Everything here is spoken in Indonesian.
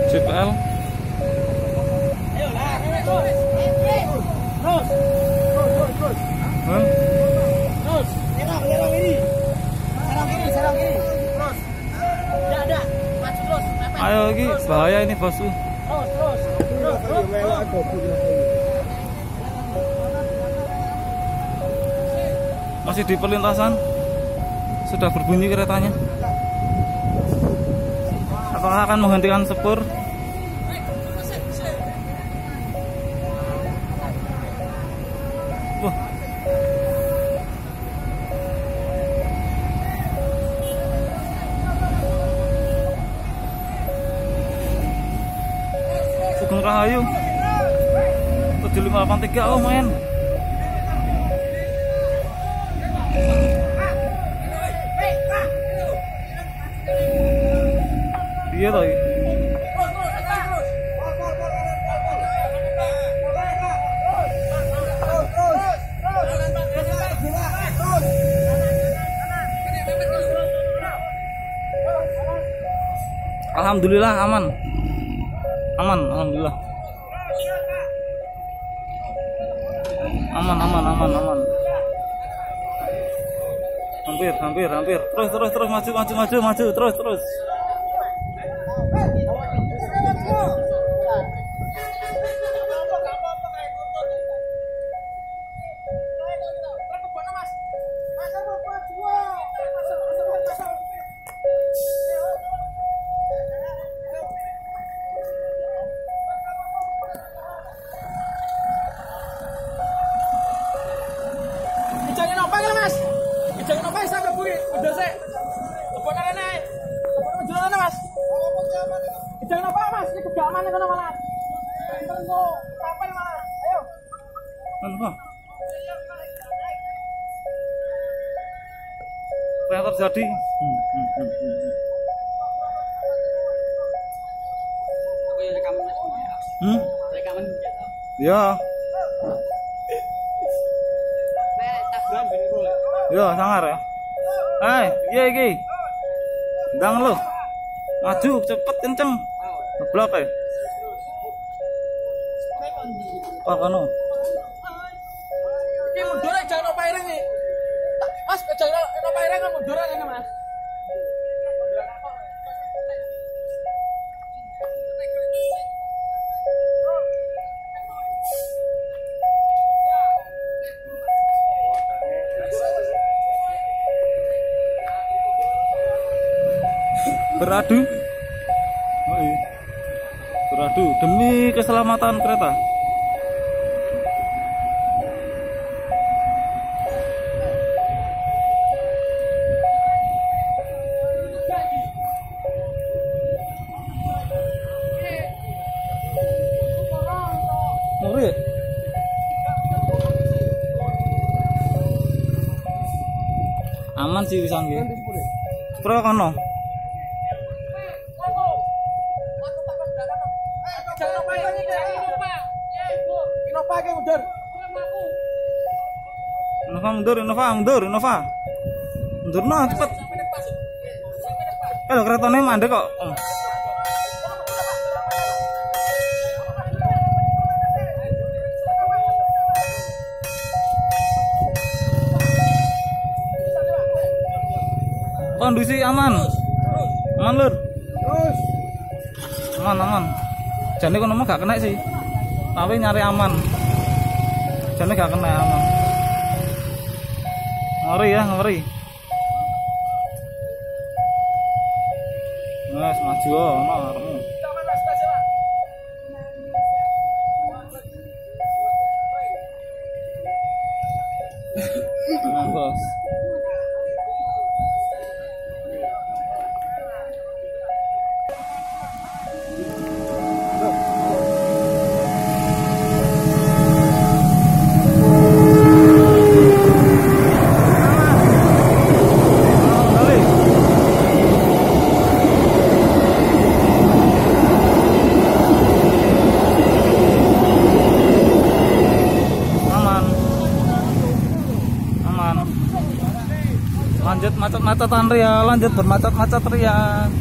CPL. Ayo lagi, bahaya ini bosku. Masih di perlintasan. Sudah berbunyi keretanya. Apakah akan menghentikan sepur? Wah. Sugeng Rahayu 7583. Oh men. Iya toh. Alhamdulillah aman. Aman, alhamdulillah. Aman. Hampir. Terus maju, terus. Apa yang terjadi? Ya. Ya, sangar ya. Iya iki. Ndang lo. Maju cepet kenceng. Ngeblok ya. Pak kono. Iki mundur aja ono paireng nih. Mas, jangan ono paireng kan mundur aja Mas. Beradu demi keselamatan kereta. Ngeri. Aman sih bisa nggih. Pro kono. Innova. Mundur nah cepet. Kalau keretanya mandek kok. Kondisi aman. Aman lur. Aman. Jane kono gak kena sih. Tapi nyari aman. Jane gak kena aman. Ngeri. Mas maju ono arepmu. Bos. Lanjut macet-macetan ria, lanjut bermacet-macet ria.